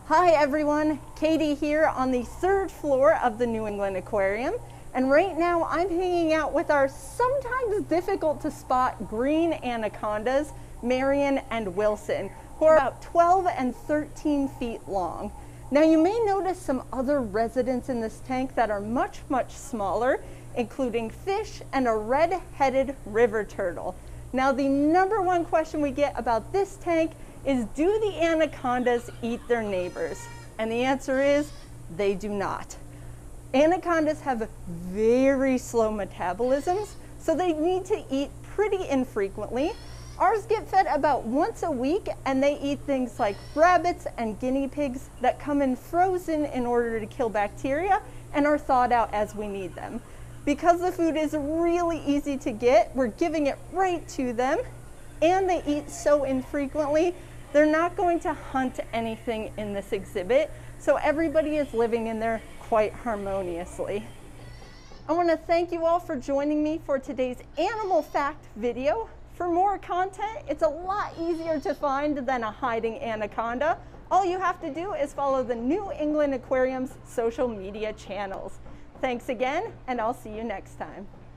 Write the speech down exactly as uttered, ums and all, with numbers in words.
Hi everyone, Katie here on the third floor of the New England Aquarium. And right now I'm hanging out with our sometimes difficult to spot green anacondas, Marion and Wilson, who are about twelve and thirteen feet long. Now you may notice some other residents in this tank that are much, much smaller, including fish and a red-headed river turtle. Now the number one question we get about this tank is, do the anacondas eat their neighbors? And the answer is, they do not. Anacondas have very slow metabolisms, so they need to eat pretty infrequently. Ours get fed about once a week, and they eat things like rabbits and guinea pigs that come in frozen in order to kill bacteria and are thawed out as we need them. Because the food is really easy to get, we're giving it right to them, and they eat so infrequently, they're not going to hunt anything in this exhibit, so everybody is living in there quite harmoniously. I want to thank you all for joining me for today's animal fact video. For more content, it's a lot easier to find than a hiding anaconda. All you have to do is follow the New England Aquarium's social media channels. Thanks again, and I'll see you next time.